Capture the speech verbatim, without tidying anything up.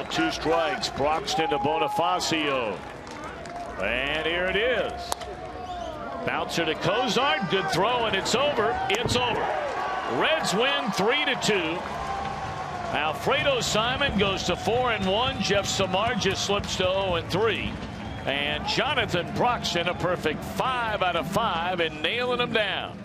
ball, two strikes. Broxton to Bonifacio. And here it is. Bouncer to Cozart. Good throw, and it's over. It's over. Reds win three to two. Alfredo Simon goes to four and one. Jeff Samardzija slips to oh and three. And Jonathan Broxton a perfect five out of five and nailing them down.